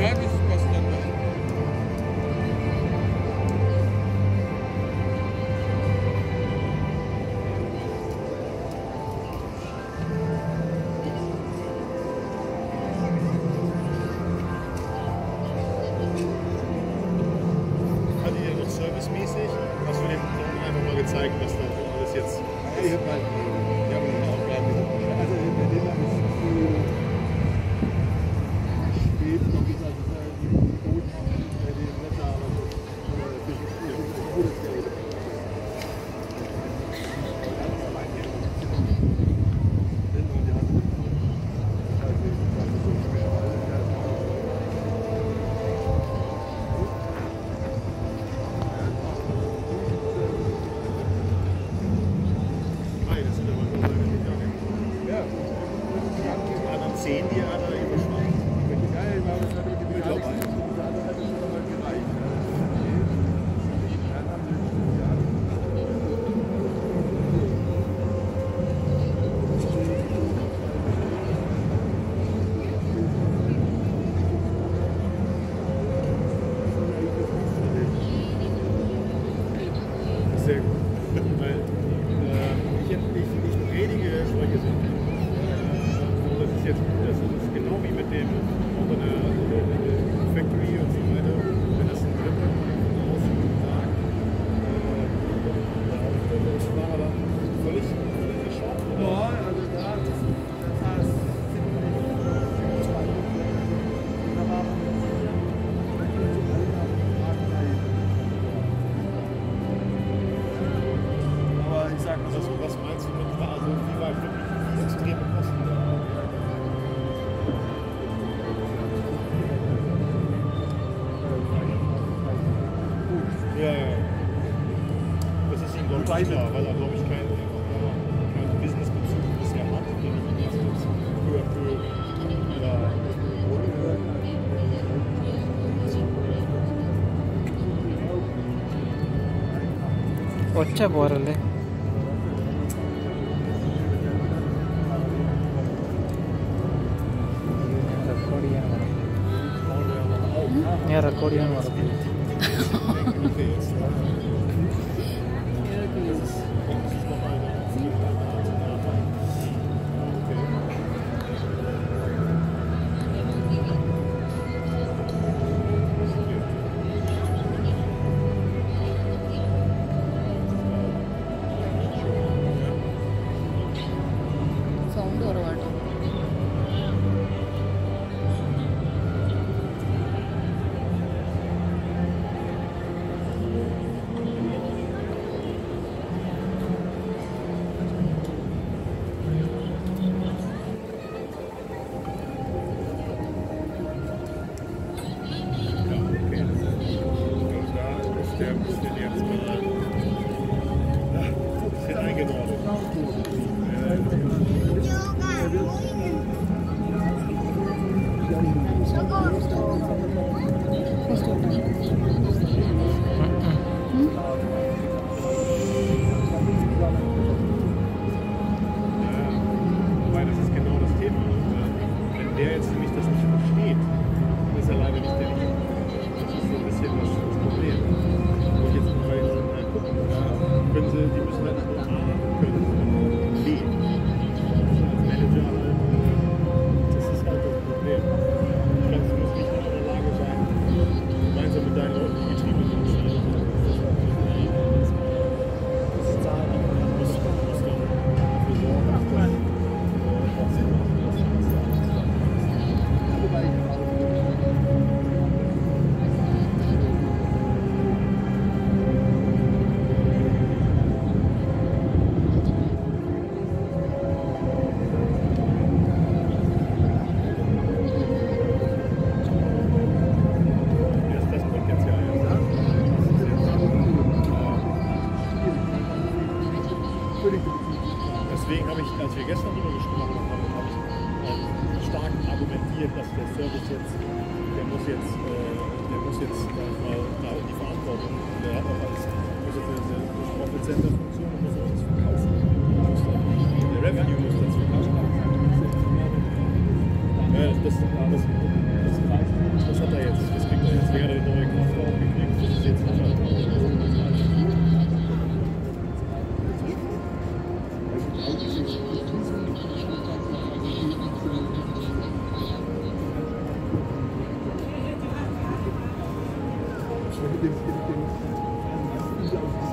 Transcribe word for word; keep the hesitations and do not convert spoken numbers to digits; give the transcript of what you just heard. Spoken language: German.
Service kostet dann was. Hat ihr noch servicemäßig? Hast du dem einfach mal gezeigt, was da alles jetzt Ich hab mal, ja, aber eine Aufgabe. Also, bei dem habe ich spät noch gesagt, dass die Boden bei dem Wetter, aber das ist ein gutes Geld. Nein, das sind aber nur seine gegangen. Ja. Ja, dann zehn, die hat er überschlagen. Ja, ich glaube, das hat mit dem Ich glaub, Alex, das andere hat es schon mal gereicht. Dann haben wir Sehr gut. Weil äh, ich, ich, ich predige solche Sachen. Äh, das ist jetzt das ist genau wie mit dem auch in der, in der Factory und so weiter. Wenn das ein Dritter von außen sagt, äh, das war aber völlig völlig geschockt. ja, also da, das, das heißt, da war aber ich sag mal Also, so, was meinst du mit, also wie war wirklich extreme Kosten? Ja, ja. Das ist ihm, glaube ich, klar, weil er, glaube ich, keinen kein Businessbezug bisher hat, den ich erst jetzt peu à peu ja, ഒച്ച പോരല്ലേ റെക്കോർഡ് ചെയ്യാൻ ഞാൻ റെക്കോർഡ് ചെയ്യാൻ പറഞ്ഞു okay, jetzt. Das ist eigentlich noch eine sound കുറവാണ്. der ein bisschen jetzt mal ein bisschen eingenordet. Weil das ist genau das Thema. Wenn der jetzt nämlich das nicht versteht, dann ist er leider nicht der Richtige. Das ist so ein bisschen das, das Problem. Und jetzt mal äh, gucken, ja, können sie, die müssen halt nur A können und B. Als Manager halt, das ist halt das Problem. Du kannst, du musst nicht in der Lage sein, gemeinsam mit deinen Leuten die Betriebe zu entscheiden. Das ist da, du musst, du musst dann dafür sorgen, dass das auch Sinn macht. Deswegen habe ich, als wir gestern darüber gesprochen haben, habe ich äh, stark argumentiert, dass der Service jetzt, der muss jetzt, äh, der muss jetzt sag ich mal, da in die Verantwortung, der hat auch als muss jetzt eine, eine Profit Center Funktion und muss auch das verkaufen. Muss dann, der Revenue muss das verkaufen. Ja, das, das, das, das, das hat er mit dem, mit dem, mit dem,